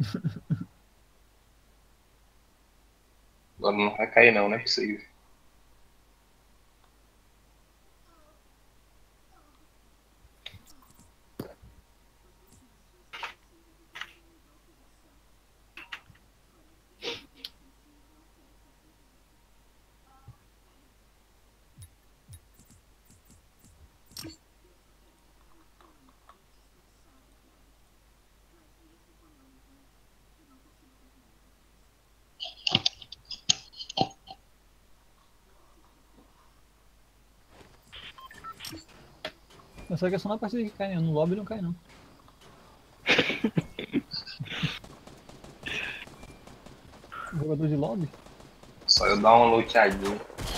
Agora não vai cair não, não é possível. Eu sei que é só na partida que cai, né? No lobby não cai, não. Jogador de lobby? Só eu dar uma luteadinha.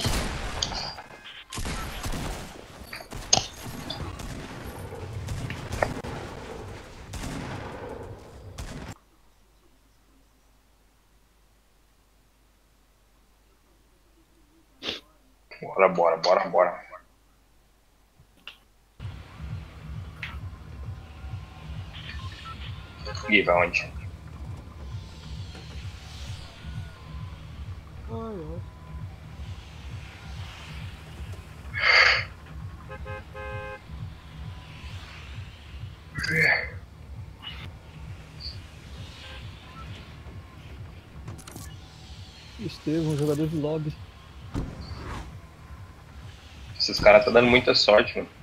Bora, bora, bora, bora. Gui, vai onde? Ai, ai. Estevão, jogador de lobby. Esses caras tá dando muita sorte, mano.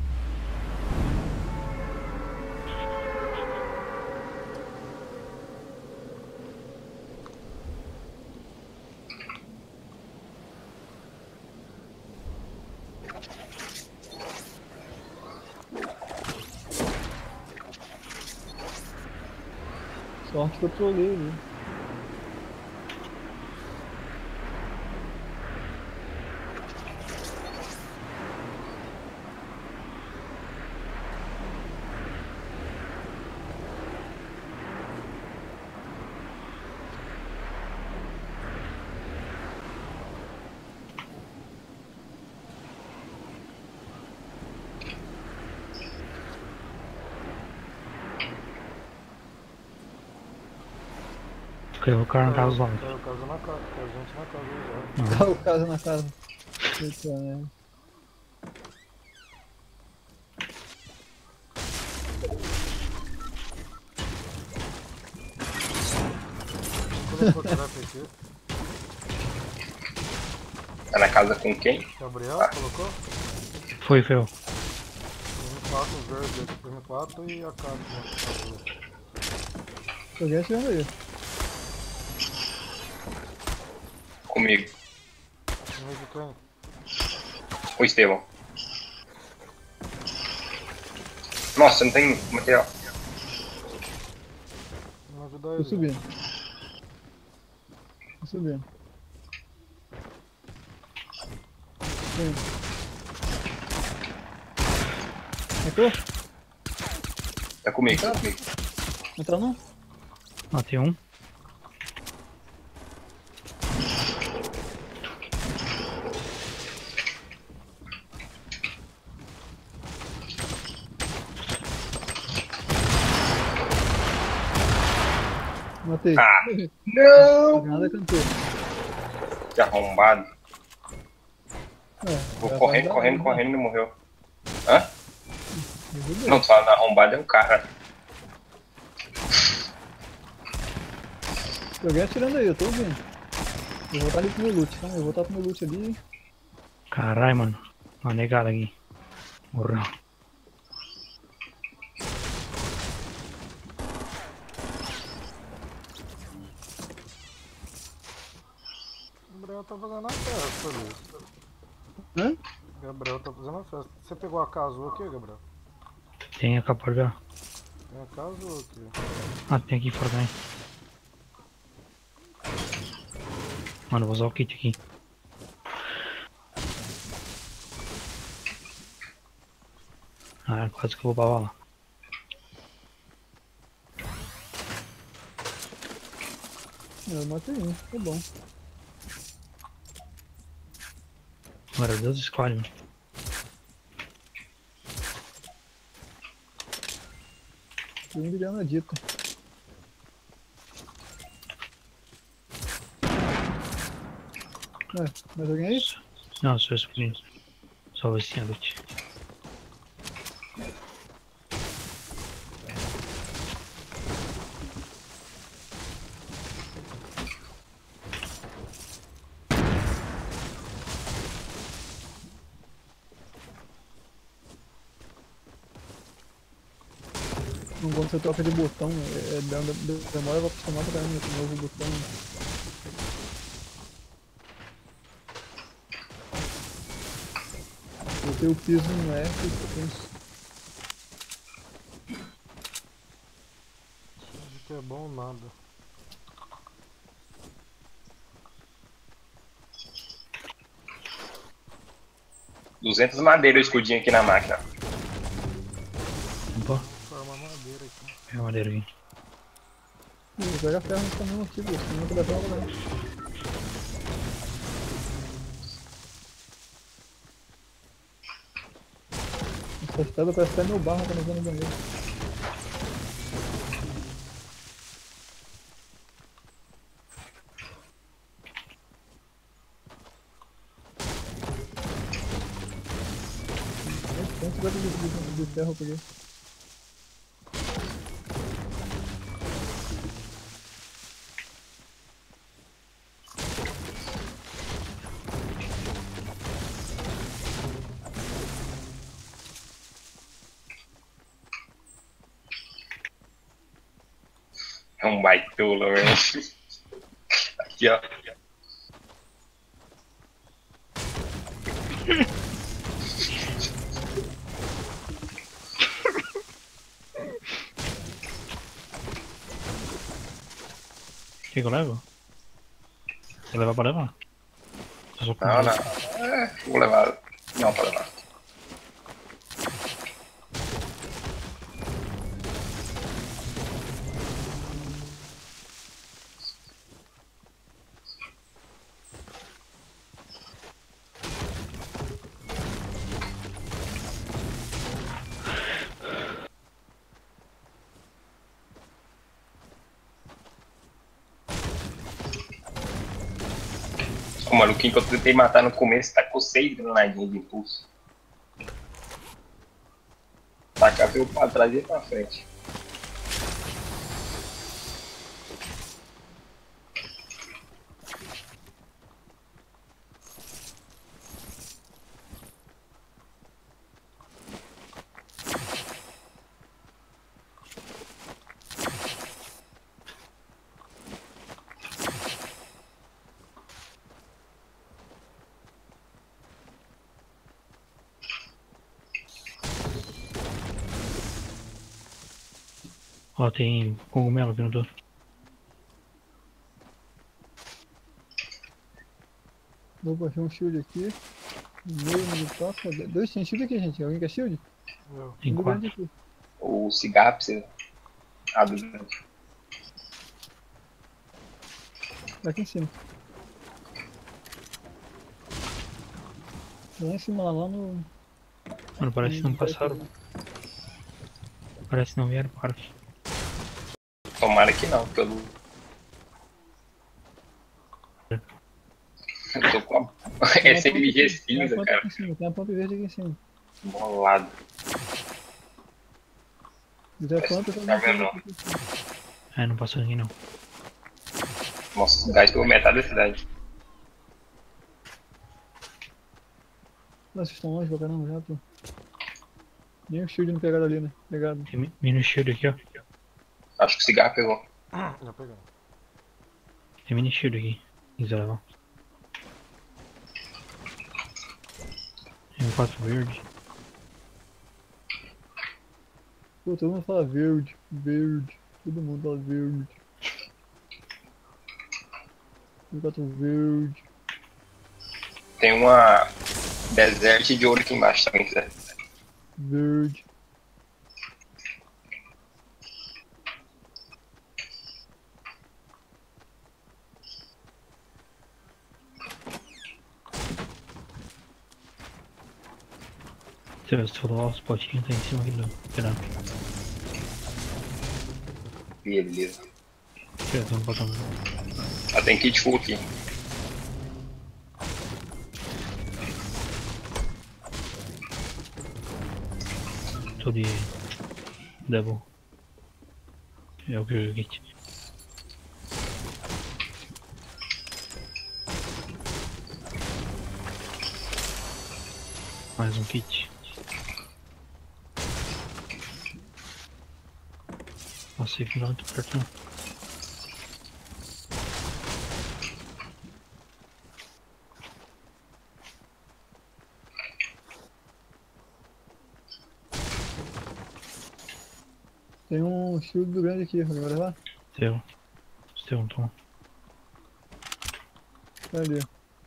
Sorte que eu trolei ali. Caiu o cara na casa do lado. Caiu casa na casa. Caiu gente na casa já. Tá o casa na casa. Eita, né? Colocou trap aqui. Tá na casa com quem? Gabriel, colocou? Foi, Fel. M4 verde aqui, M4 e a AK. Alguém atirando aí. Comigo. Time de quem? O Estevão. Nossa, não tem material. Vamos ajudar Tô ele. subindo. Tô subindo. Sim. Entrou? Tá comigo, tá comigo. Entrou não? Matei um. Matei. Ah, não! Nada cantou. Que arrombado. É, Vou já correndo, vai correndo, dar, correndo e não morreu. Hã? Ajudou. Não, tô falando arrombado é um cara. Tem alguém atirando aí, eu tô ouvindo. Eu vou voltar ali pro meu loot, tá? Eu vou voltar pro meu loot ali. Caralho, mano. Uma negada aqui. Morreu. O Gabriel tá fazendo a festa ali. Hã? Gabriel tá fazendo a festa. Você pegou a casa aqui, Gabriel? Tem a capa já. Tem a casa aqui. Ah, tem aqui fora também. Mano, vou usar o kit aqui. Ah, quase que eu vou pra bala. Eu matei um, tá bom. Agora Deus escolhe, mano. Tô indo granadita. Mais alguém aí? Não, só esse por isso. Só assim a loot. Não, quando você troca de botão, demora pra acostumar pra caramba esse novo botão. Botei o piso no F e penso. Isso que é bom nada. Duzentas madeiras o escudinho aqui na máquina. Opa, Formar madeira aqui. é madeira aqui. Pega ferro nesse caminhão aqui, pô, senão não dá pra trabalhar. Essas pedras parecem até meu barro quando eu vou no banheiro. Quanto pedra de ferro eu peguei? É um baitola, velho. Aqui, ó. Que eu levo? Você levar pra levar? Eu só Não, não. Vou levar. Não, pode levar. O maluquinho que eu tentei matar no começo tá com 6 granadinhas de impulso. Tacar veio pra trás e pra frente. Ó, tem cogumelo aqui no topo. Vou baixar um shield aqui. Meio de toca. Dois tem shield aqui, gente. Alguém quer shield? Eu. Tem Do 4. grande aqui. O cigarro pra você abrir. Tá aqui em cima. Lá em cima, lá no. Mano, parece que não passaram. Parece que não vieram para. Tomara que não, porque eu não. Eu tô com a SMG cinza, cara. Tem uma pump verde aqui em cima. Bolado. Se quiser planta, Tá vendo, não? É, não passou aqui não. Nossa, o gás pegou metade da cidade. Vocês estão longe pra caramba já, pô. Nem o shield não pegaram ali, né? Pegaram. Tem mini shield aqui, ó. Acho que o cigarro pegou. Já peguei. Tem mini shield aqui. Se quiser levar. Tem um 4 verde. Pô, todo mundo fala verde, verde. Todo mundo fala verde. Gato verde. Tem uma desert de ouro aqui embaixo também, se quiser. Verde. Se for lá, os potinhos tá em cima aqui do pirata. Beleza. Tem um botão. Ah, tem kit full aqui. Tô de double. É o que eu joguei. Mais um kit. Nossa, esse não é muito perto não. Tem um shield do grande aqui, vai levar? Seu. Seu, toma. Tá ali.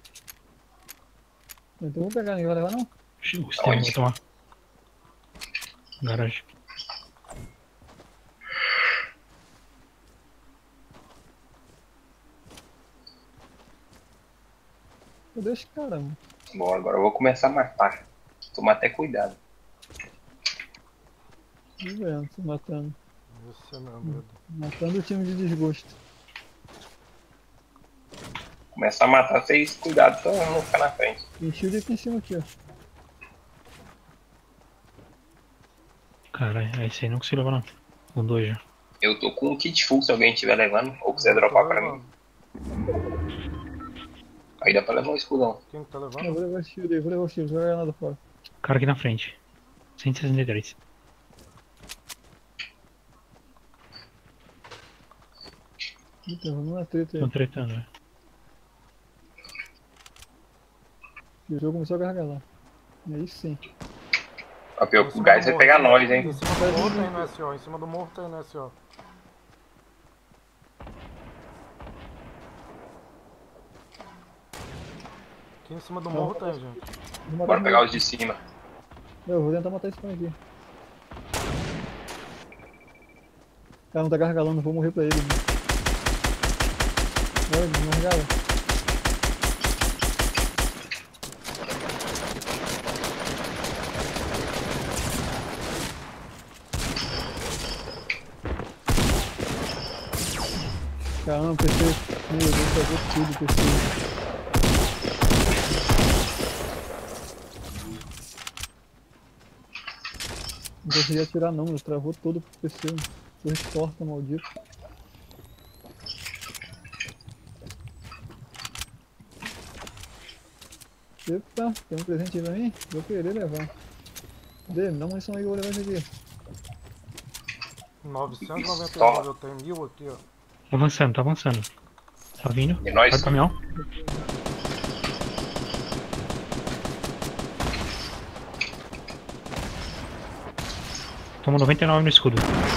Então vou pegar, ninguém vai levar não? O Steel vai tomar. Garagem. Cadê esse cara, mano? Bom, agora eu vou começar a matar. Tomar até cuidado. Tô vendo, tô matando. Esse é meu medo. Matando o time de desgosto. Começar a matar, vocês cuidado pra eu não ficar na frente. Tem shield aqui em cima aqui, ó. Caralho, esse aí não consigo levar não. Com 2 já. Eu tô com um kit full se alguém estiver levando, ou quiser dropar pra mim. Aí dá pra levar um escudão. Quem que tá Eu levando? vou levar o shield aí, vou levar o shield, não vai ganhar nada fora. Cara aqui na frente. 163. Então, vamos na treta aí. Tô tretando, velho. E o jogo começou a carregar lá. Aí sim. Ó, pior que o gás vai pegar nós, hein? Em cima do morro tem no SO, em cima do morro tem no SO. Aqui em cima do morro tem, gente. Vou matar Bora esse pegar cara. os de cima. Eu vou tentar matar esse cara aqui. O cara não tá gargalando, não vou morrer pra ele. Mano. Olha, não gargala. Caramba, PC. Meu Deus, travou tudo, PC. Não consegui atirar não, mas travou todo o PC. Foi torta, maldito. Epa, tem um presente aí pra mim? Vou querer levar. Cadê? Me dá uma munição aí que eu vou levar isso aqui. 999 eu tenho 1000 aqui, ó. Tá avançando, tá avançando. Tá vindo. E nós? Vai pro caminhão. Toma 99 no escudo.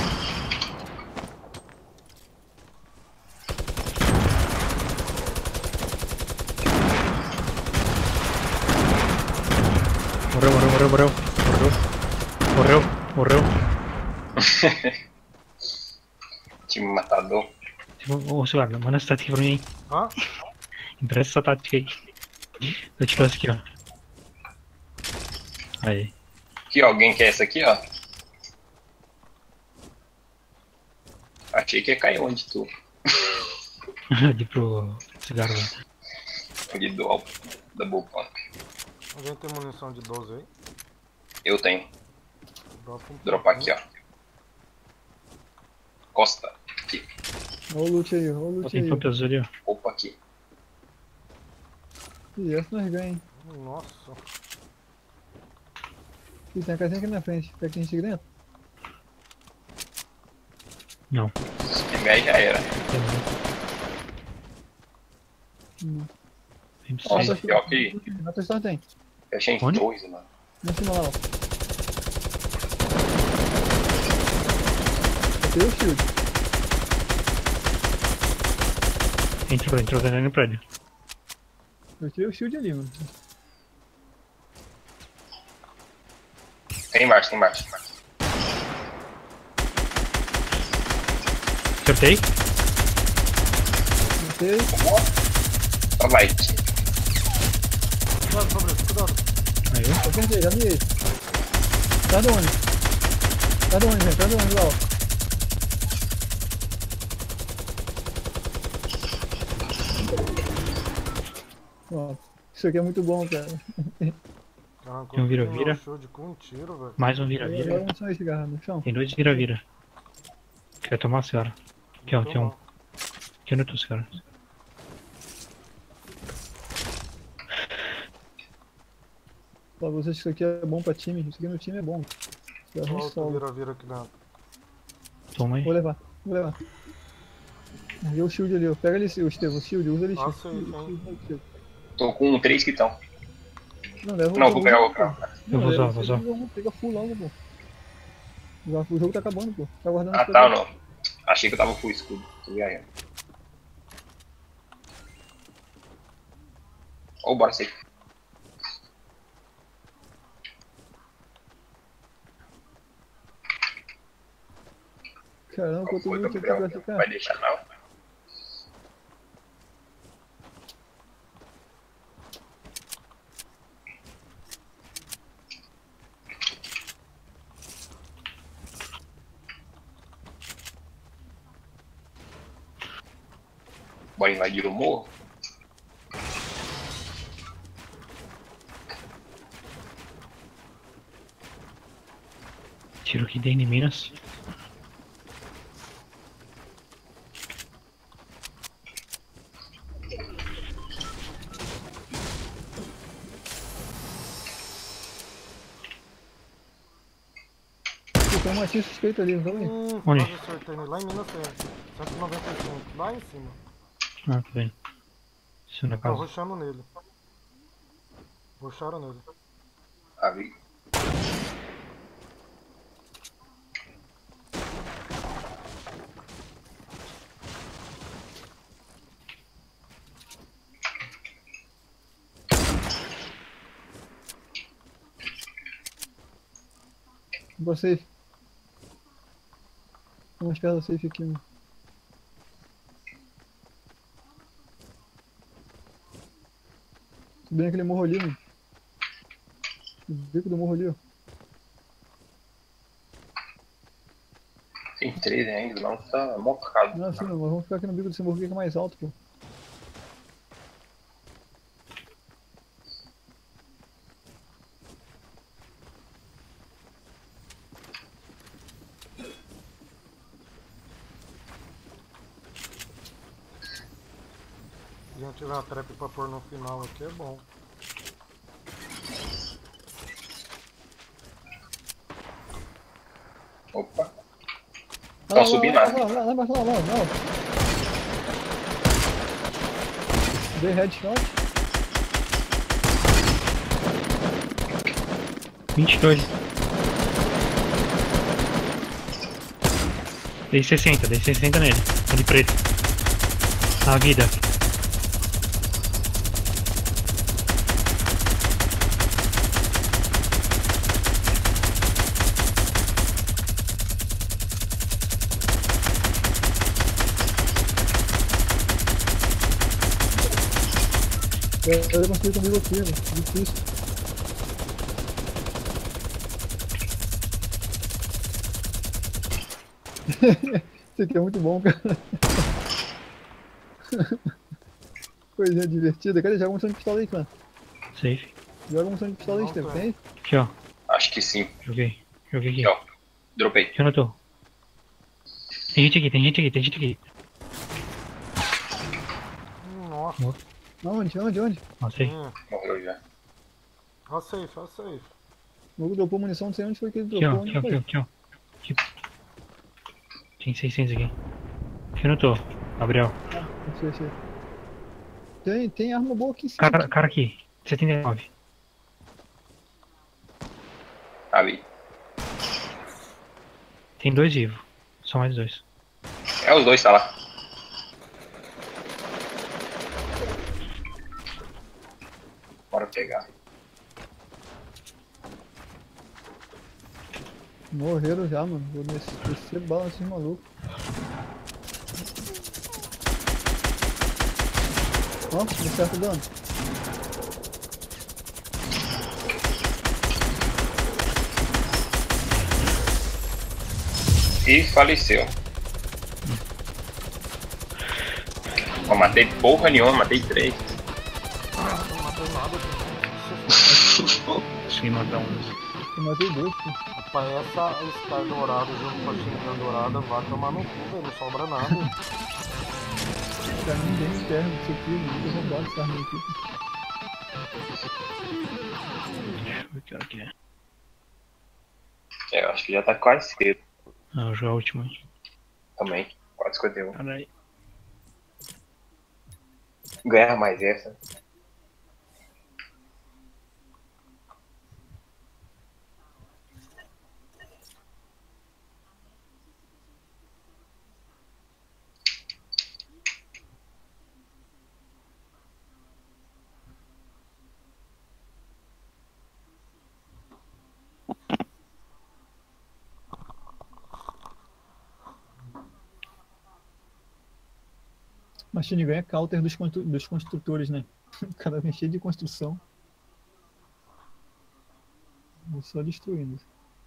Morreu. Time matador. Ô, Sugar, manda essa tática pra mim, hein? Hã? Empresta essa tática aí. Eu te trouxe aqui, ó. Aí. Aqui, ó, alguém quer essa aqui, ó? Achei que ia cair onde tu. Ali pro cigarro lá. Ali do double pump. Alguém tem munição de 12 aí? Eu tenho. Dropa um Dropar aqui, ó. Costa. Aqui. Olha o loot aí, olha o loot Tem aí. tantos ali, ó. Opa, aqui. Ih, essa nós ganhamos, hein? Nossa. Ih, tem uma casinha aqui na frente. Quer que a gente dentro? Não. Se tiver, já era. Tem Nossa, sim. pior que Na tua história tem. fechei em Onde? 2, mano. Lá em cima lá, ó. Botei o shield. Entrou dentro do prédio. Eu tirei o shield ali, mano. Tem embaixo. Acertei. Botei. Só vai. Cuidado, Fabrício, cuidado. Aí, ó. Acertei, já mirei. Tá de onde? Tá de onde, gente? Tá de onde, lá, ó? Ó, isso aqui é muito bom, cara. Arrancou Tem um vira-vira. meu shield com um tiro, velho. Mais um Agora vira-vira. vamos só esse garra no chão. Tem 2 vira-vira. Quer tomar a senhora? Aqui, ó, Muito tem um. mal. Aqui no teu, senhora. Pra vocês que isso aqui é bom pra time, isso aqui no time é bom. Isso é Olha ruim outro solo. vira-vira aqui dentro. Toma aí. Vou levar, vou levar. E o shield ali, ó. Pega ele, o Estevam, o shield, usa ele. Nossa, shield. hein. Shield. Tô com 3 que estão. Não, leva Não, vou pegar o pô. carro. Eu vou usar, leva, vou usar. Pega full logo, pô. O jogo tá acabando, pô. Tá guardando Ah, as tá, coisas. não. Achei que eu tava full escudo. Tô viajando. Ô, bora safe. Caramba, Qual eu tô foi, muito aqui Gabriel? pra Vai ficar. deixar não? Bora invadir o morro? Tiro aqui dentro de Minas. Pô, tem um matinho suspeito ali, não tá vendo? Onde? Quase acertei nele. Lá em Minas tem 195. Lá em cima. Ah, tá vendo. Isso na Tô casa. rushando nele. Rusharam nele. Ah, vi. Boa safe. Vamos perto da safe aqui, mano. Subindo aquele morro ali, mano. O bico do morro ali, ó. Tem 13 ainda, não tá mocado. Não, sim, mas vamos ficar aqui no bico desse morro aqui que é mais alto, pô. Se a gente tiver a trap pra pôr no final aqui é bom. Opa. Lá, Estão subindo lá, lá. lá embaixo, lá. Dei headshot. 22. Dei 60 nele. Tá de preto. Na vida. Eu consegui comigo aqui, mano. Difícil. Isso aqui é muito bom, cara. Coisinha divertida. Cadê? Joga uma munição de pistola aí, clã. Safe. Joga uma munição de pistola aí, Não, Estevam. tá. Tem aí? Aqui, ó. Acho que sim. Joguei. Joguei aqui. Aqui, ó. Dropei. Aqui onde eu tô. Tem gente aqui. Nossa. Onde? Nossa, aí. Morreu já. Ó safe. O Hugo dropou munição, não sei onde foi que ele Aqui, ó. dropou. Onde foi? Aqui. Tem 600 aqui. Aqui onde eu tô. Gabriel. Não sei. Tem arma boa aqui em cima. Cara aqui. 79. Ah, vi. Tem 2 vivos. Só mais 2. É, os dois tá lá. Bora pegar. Morreram já, mano. Vou descer bala nesses malucos. Ó, deu certo o dano. E faleceu. Ó, matei porra nenhuma, matei 3. Não matei nada. consegui matar um. Eu matei dois, pô. Rapaz, essa Scar dourada junto com a Shinigami dourada vai tomar no cu, velho. Não sobra nada. Pra mim, bem interno disso aqui, muito roubado essa arma aqui. Deixa eu ver que hora que é. Eu acho que já tá quase cedo Ah, vou jogar a última aí. também. 4,51. Caralho. Ganhar mais essa. Machine Gun é counter dos construtores, né? O cara vem cheio de construção. Vou só destruindo.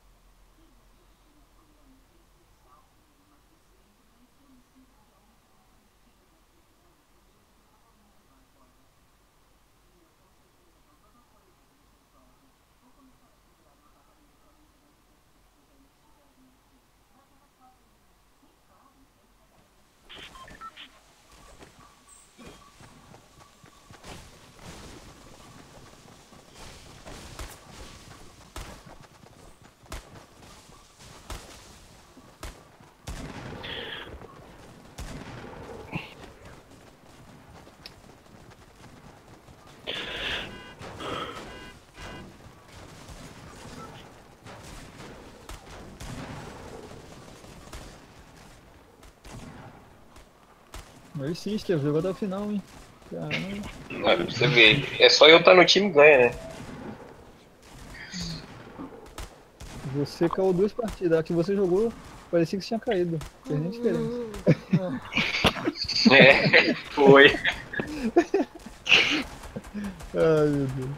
Aí sim, Esteve, jogou até o final, hein? Caramba. Pra você ver. É só eu estar no time e ganha, né? Você caiu 2 partidas. A que você jogou, parecia que você tinha caído. Fez nem diferença. É, foi. Ai, meu Deus.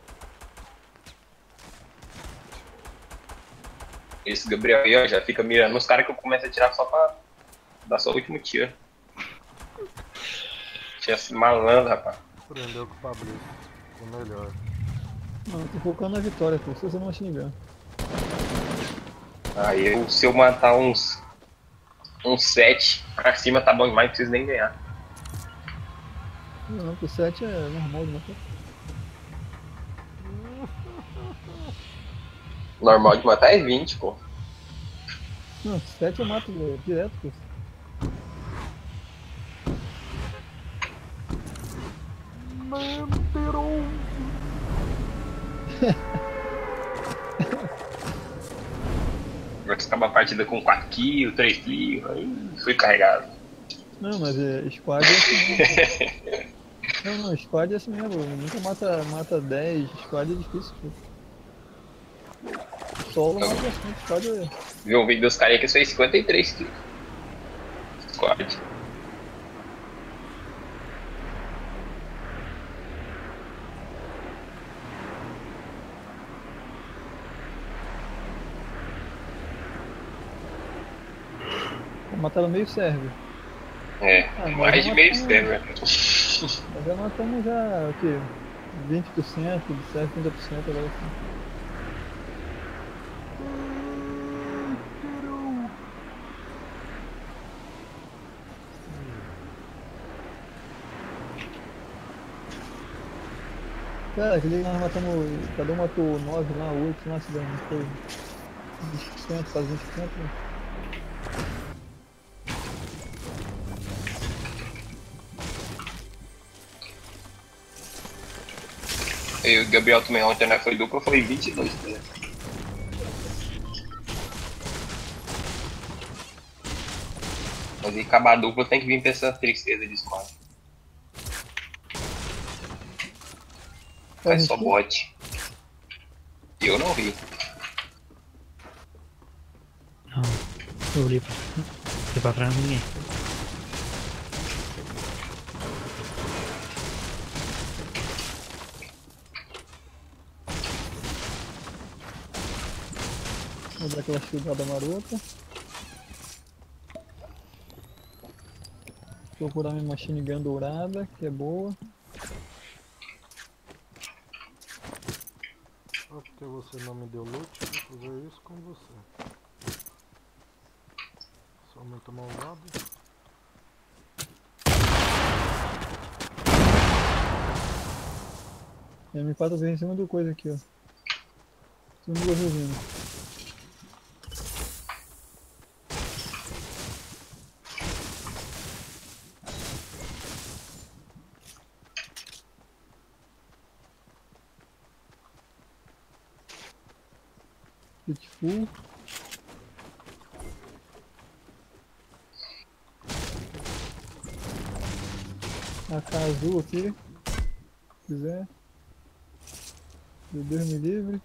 Esse Gabriel aí, ó, já fica mirando nos caras que eu começo a tirar só pra dar só o último tiro. Tinha esse malandro, rapaz. Prendeu com o Fabrício. Ficou melhor. Não, tô focando na vitória, pô. Se você não Machine Gun. Aí eu, se eu matar uns 7 pra cima tá bom demais, não preciso nem ganhar. Não, pro 7 é normal de matar. Normal de matar é 20, pô. Não, 7 eu mato direto, pô. Agora você acaba a partida com 4 kills, 3 kills, aí fui carregado. Não, mas squad é assim mesmo. Não, squad é assim mesmo. Nunca mata 10. Squad é difícil, pô. Solo mata bastante. Squad é. Vi um vídeo dos caras que fez 53 kills. Squad. Mataram meio server. É, Ah, mais de meio matamos- server. Nós já matamos já, o quê? 20% de server, 30% agora sim. Cara, aquele que nós matamos, cada um matou 9 lá, 8 lá, se deu, não foi 20%, quase 20%, né? E o Gabriel também ontem, né? Foi dupla, foi 22. Né? Mas e acabar a dupla tem que vir pra essa tristeza de squad. Faz só bot. E eu não vi. Não, eu olhei pra trás ninguém. Vou dar aquela shieldada marota. Procurar minha machine gun dourada, que é boa. Opa. Porque você não me deu loot, eu vou fazer isso com você. Sou muito malvado. M4 vem em cima do coisa aqui, ó. Em cima do gasolina. Kit full. AK azul aqui. Se quiser. Deus me livre.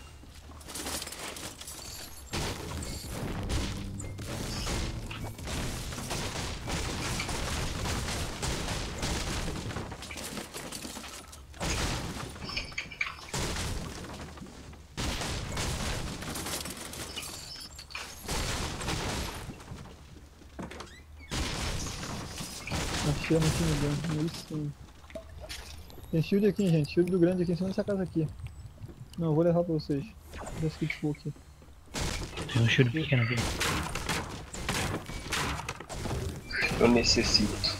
Achei a time dentro. Isso sim. Tem shield aqui, gente. Shield do grande aqui em cima dessa casa aqui. Não, eu vou levar pra vocês. Desse kit full aqui. Tem um shield pequeno aqui. Eu necessito.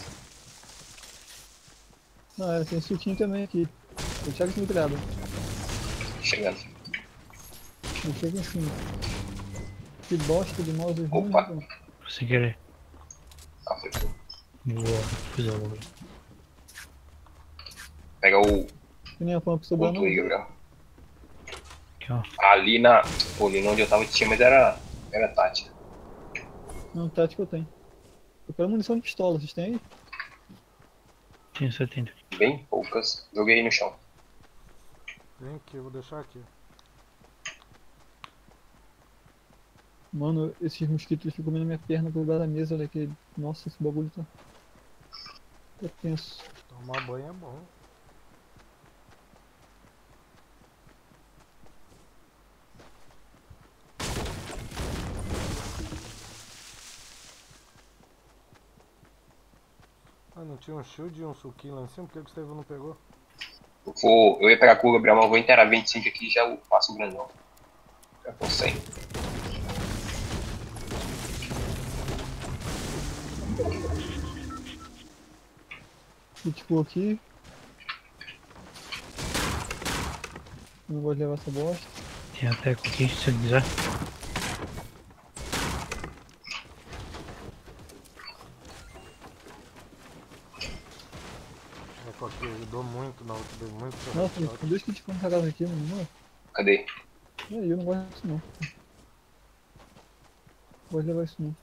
Não, tem suquinho também aqui. Eu chego em cima do telhado. Chegando. Eu chego em cima. Que bosta de mouse ruim, Opa. né? Sem querer. Acertou. Boa, fiz a logo. Pega o Que nem a pump sobrando. outro aí, Gabriel. Aqui, ó. Ali na. Pô, ali onde eu tava tinha, mas era tática. Não, tática eu tenho. Eu quero munição de pistola, vocês têm aí? Tinha 70. Bem poucas. Joguei aí no chão. Vem aqui, eu vou deixar aqui. Mano, esses mosquitos ficam comendo minha perna por baixo da mesa, olha aqui. Nossa, esse bagulho tá tenso. Tomar banho é bom. Ah, não tinha um shield e um suquinho lá em cima? Por que o Estevão não pegou? Eu ia pegar com o Gabriel, mas eu vou inteirar 25 aqui e já eu faço o grandão. Já tô sem. Kit full aqui. Não gosto de levar essa bosta. Tem até aqui, se ele quiser. É, aqui ajudou muito na outra, deu muito Nossa, certo. tem dois kits full nessa casa aqui, mano. Cadê? E aí, eu não gosto disso não. Não gosto de levar isso não.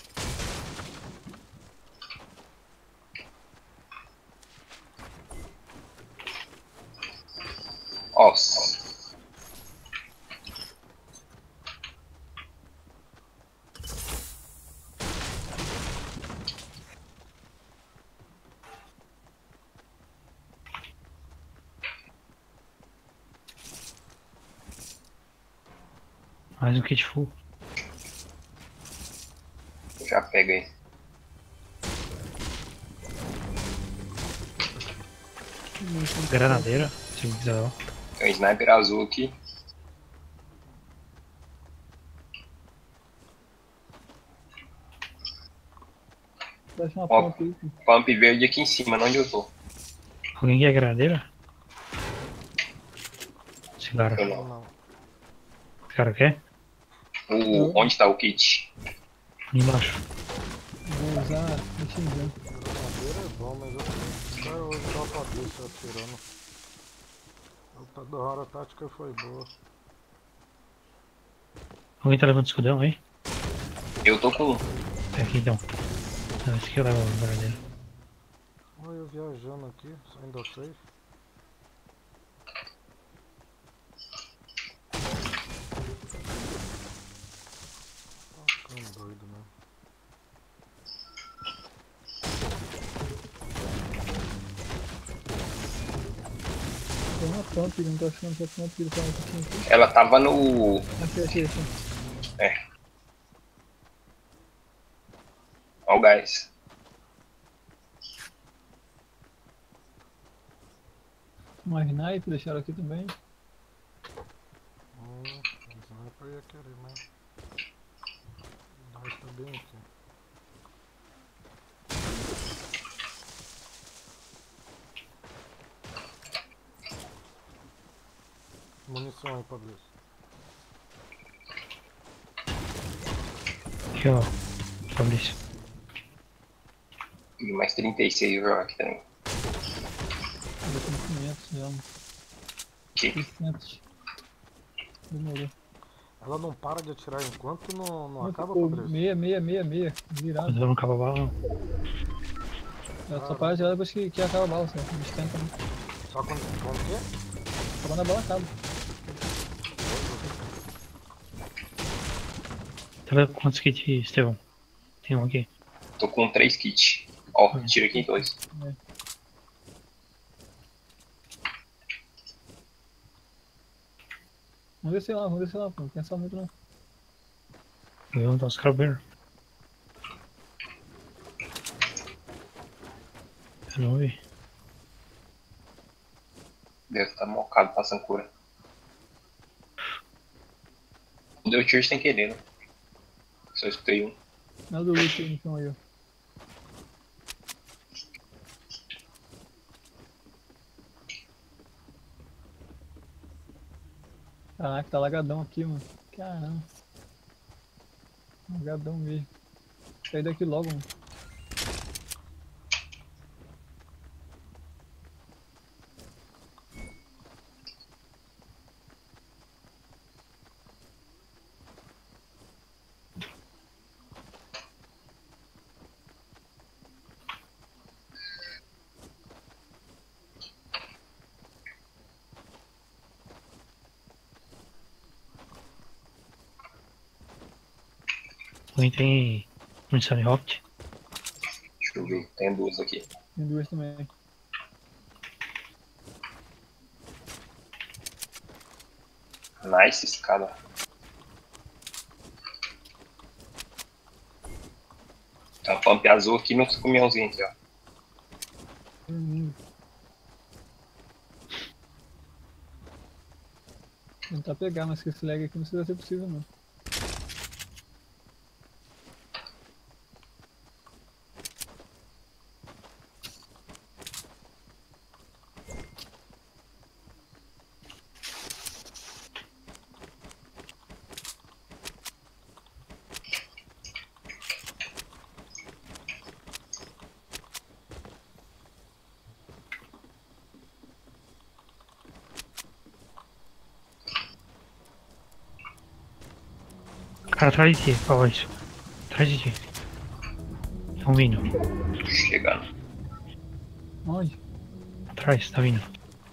Nossa. Mais um kit full. Já pega aí. Granadeira, se ele quiser, ó. Tem um sniper azul aqui. Deixa uma Ó. pump aí. Pump verde aqui em cima, não onde eu tô. Alguém quer granadeira? Esse cara. Eu não. Não. Esse cara quer? Onde tá o kit? Ali embaixo. Vou usar machine Granadeira é bom, mas eu hoje só pra bicho atirando. Da hora a tática foi boa. Alguém tá levando escudão aí? Eu tô com um. Pega aqui então. Não, esse aqui eu levo a granadeira. Olha eu viajando aqui, saindo safe. Tá ficando doido, né? Tem uma pump, não tô achando que é pump que ele tava aqui. Ela tava no. Achei. Ó o gás. Uma sniper, deixaram aqui também. ia querer, mas... O Dice tá bem aqui. Munição aí, Fabrício. Aqui, ó. Fabrício. E mais 36 eu jogo aqui também. Eu tenho 500 já. Que? 600. Demorou. Ela não para de atirar enquanto não acaba, Ficou Fabrício? meia. Virado. Mas eu não acaba a bala, não. Ela só para de atirar depois que acaba a bala, certo? Esquenta, né? Só quando o quê? Só quando a bala acaba. Tá vendo quantos kits, Estevão? Tem um aqui. Tô com 3 kits. Ó, tiro aqui em 2. É. Vamos descer lá, pô. Não pensa muito não. Eu não posso caber. Eu não vi. Deus, tá mocado passando cura. Deu tiro sem querer, né? Só escutei um. Nada do loot aí no chão aí, ó. Caraca, tá lagadão aqui, mano. Caramba. Lagadão mesmo. Sai daqui logo, mano. Alguém tem munição de rocket? Deixa eu ver. Tem 2 aqui. Tem duas também. Nice escada. Tem uma pump azul aqui no caminhãozinho aqui, ó. Tentar pegar, mas que esse lag aqui não precisa ser possível não. Cara, atrás de ti, Fabrício. Atrás de ti. Tão vindo. Chegando. Onde? Atrás, tá vindo.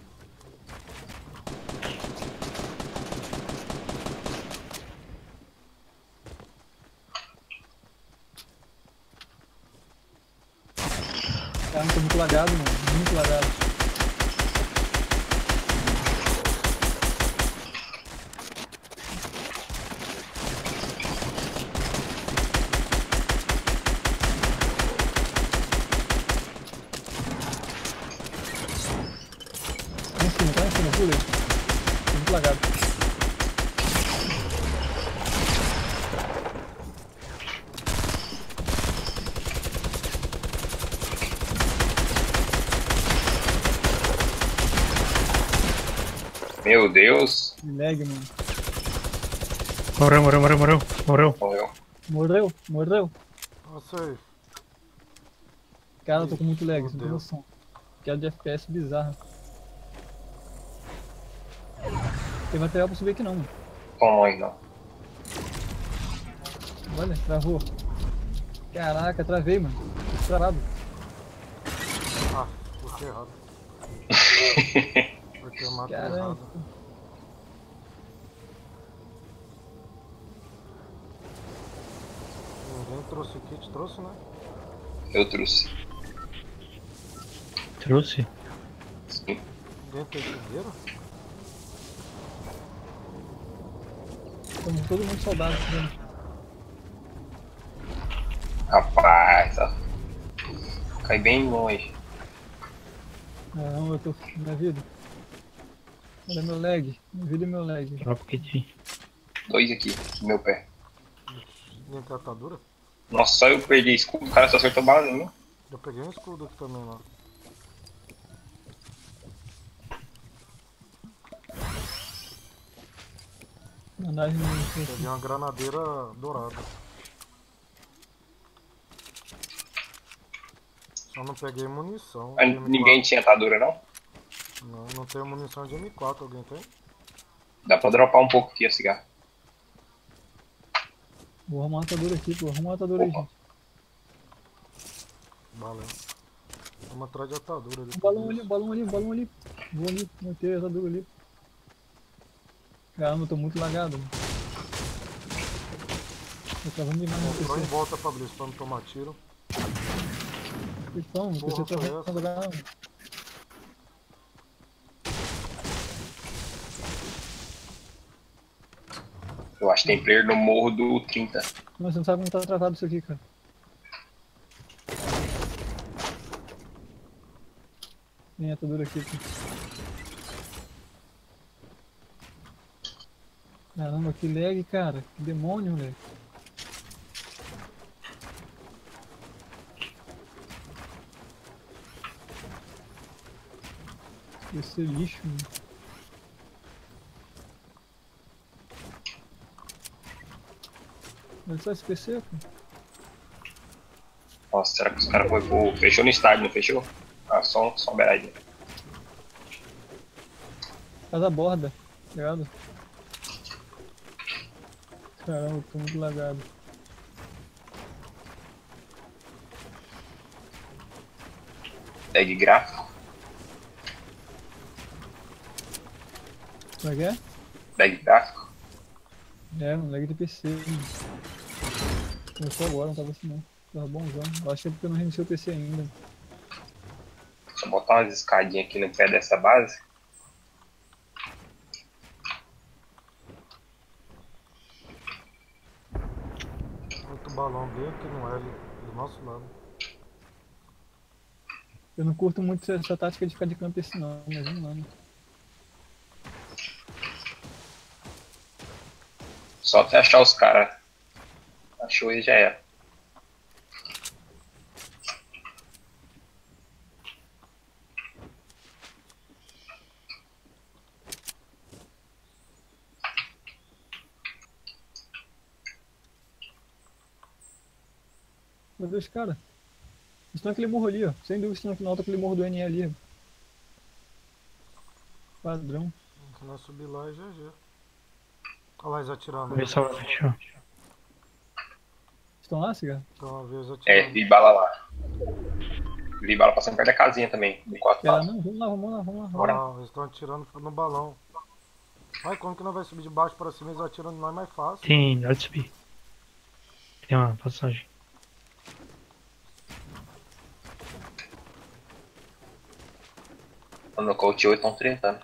Caramba, tô muito lagado, mano. Muito lagado. Tá em cima, pula aí. Tô muito lagado. Meu Deus. Que lag, mano. Morreu. Morreu. Morreu. Nossa, Cara, eu tô com muito lag, você não tem Fudeu. noção. Queda de FPS bizarra. Tem material pra subir aqui não, mano. Como aí não? Olha, travou. Caraca, travei, mano. Tô travado. ah, coloquei errado. Porque eu matei Caramba. errado. Ninguém trouxe kit, trouxe, né? Eu trouxe. Trouxe? Sim. Ninguém tem dinheiro? Estamos todo mundo soldado aqui dentro. Rapaz, ó. Cai bem longe. Caramba, eu tô. Minha vida. Olha meu lag. Minha vida e meu lag. Dropa o kit. Dois aqui, no meu pé. Nem tem atadura? Nossa, só eu perdi escudo, o cara só acertou bala nenhuma. Eu peguei um escudo aqui também lá. Bandagem no Peguei uma granadeira dourada. Só não peguei munição. Mas De M4. ninguém tinha atadura, não? Não, não tenho munição de M4, alguém tem? Dá pra dropar um pouco aqui, a cigarro. Vou arrumar uma atadura aqui, pô. Arruma uma atadura aí, Opa. gente. Valeu. Vamos atrás de atadura. Um depois balão ali, disso. um balão ali, um balão ali. Vou ali, manter a atadura ali. Caramba, eu tô muito lagado. Mano. Tô travando demais no Entrou em PC. volta, Fabrício, pra não tomar tiro. Então, o Porra, PC tá foi essa? travando. Eu acho que tem player no morro do 30. Mas você não sabe como tá travado isso aqui, cara. Tem atadura aqui, pô. Caramba, que lag, cara. Que demônio, moleque. Esse lixo, mano. Olha só esse PC, cara. Nossa, será que os caras foi pro... Fechou no estádio, não fechou? Ah, só um beradinho. Casa borda, tá ligado? Caramba, eu tô muito lagado. Lag gráfico. Como é que é? Lag gráfico. É, um lag de PC. Mano. Começou agora, não tava assim não. Tava bonzão. Eu acho que é porque eu não reiniciei o PC ainda. Só botar umas escadinhas aqui no pé dessa base. Outro balão bem aqui no L, do nosso lado. Eu não curto muito essa tática de ficar de camp assim não, mas vamos lá, né? Só até achar os caras. Achou e já era. Meu Deus, cara. Estão naquele morro ali, ó. Sem dúvida estão aqui na alta aquele morro do NE ali. Ó. Padrão. Se nós subir lá é GG. Olha lá eles atirando. Vou ver se ela fechou. Estão lá, cigarro? Então uma vez É, atirando. vi bala lá. Vi bala passando perto da casinha também. Do 4 Quer lá passos. não? Vamos lá, vamos lá, vamos lá. Bora. Ah, eles estão atirando no balão. Ai, como que nós vai subir de baixo para cima? Eles atiram de nós mais fácil. Tem, dá de subir. Tem uma passagem. No Coach 8 estão tretando.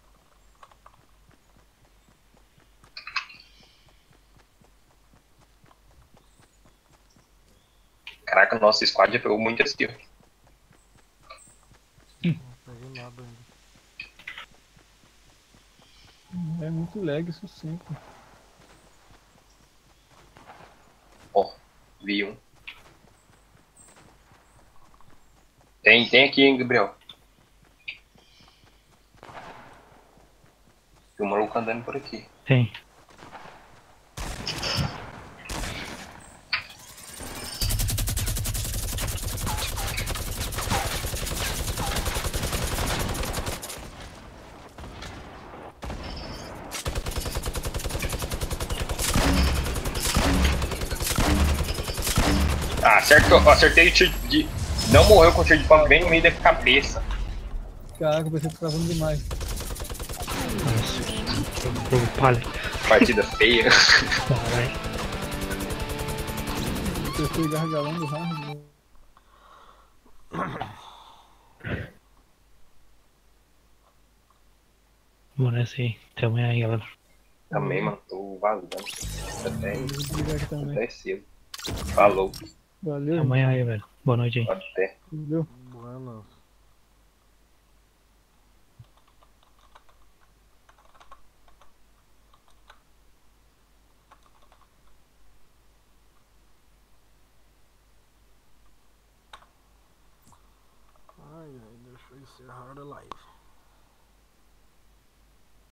Caraca, o nosso squad já pegou muito assim, ó. Não peguei nada ainda. É muito lag isso sim, pô. Ó, vi um. Tem aqui, hein, Gabriel. Tem um maluco andando por aqui. Tem. Ah, acertei o tiro de... Não morreu com o tiro de fogo bem no meio da cabeça. Caraca, o PC tá travando demais. Nossa. Jogo palha. Partida feia. Caralho. O PC gargalando hard. Vou nessa aí. Até amanhã aí, galera. Também, mano, tô vazando. Vou desligar aqui também. Até cedo. Falou. Até Valeu. amanhã aí, velho. Boa noite aí. Até. Valeu. Buenas. Deixa eu encerrar a live.